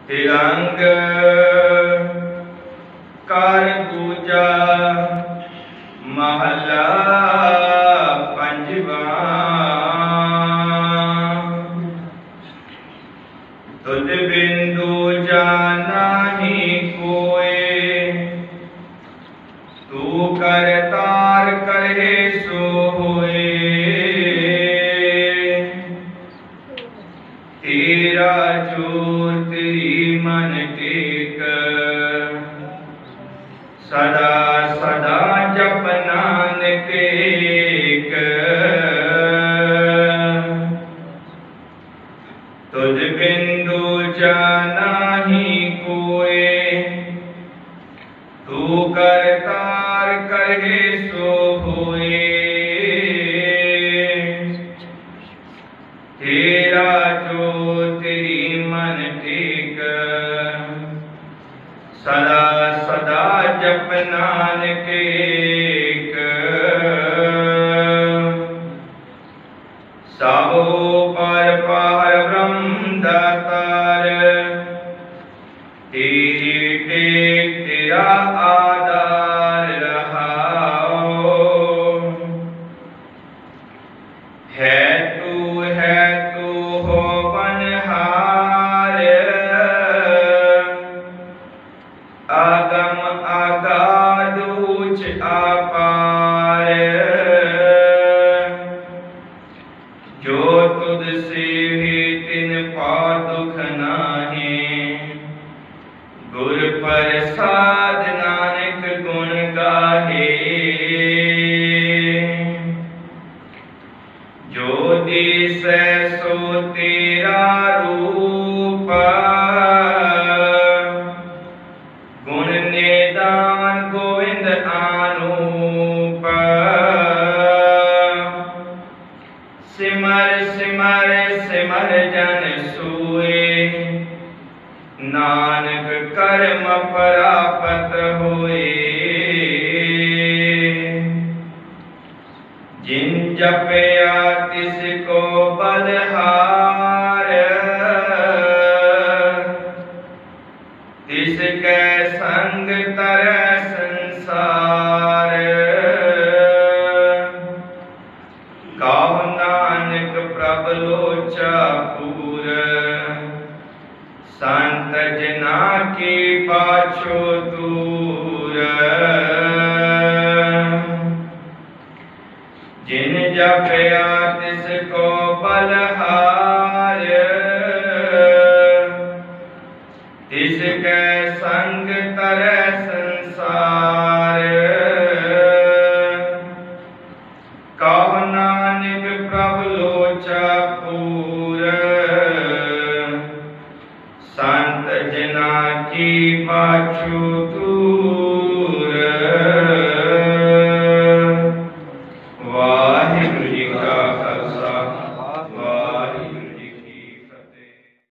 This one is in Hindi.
तिरंग कर पूजा महला पंजवा। तुझ बिंदु जाना ही कोय, तू कर तार करे सो होए। तेरा जो तेरी मन टेक, सदा सदा जप नानक एक। तुझ बिंदु जाना ही कोय, तू कर तार करे सो होए। तेरा जो तेरी मन टेक, सदा सदा जप नानक एक। साहो पर पार ब्रह्म दातार, तेरी टेक तेरा आधार रहाओ। है तू हो बनहार, आगम आगाध ऊंच अपार। जो तुझसे भी तिन पार दुख नाहीं, गुर प्रसाद नानक गुण गाहे। जो दिसै सो तेरा रूप, गुण निदान गोविंद आनूप। सिमर सिमर सिमर जन सोए, नानक कर्म प्राप्त होए। जिन जपया तिसको बलहार, तिसकै संग तरह संसार। कहो नानक प्रभ लोचा पूर, संत जना की पाछो दूर। जिन जपया तिसको बलहार, तिसकै संग तरह संसार। कहो नानक प्रभु लोचा पूर, संत जना की पाछू दूर।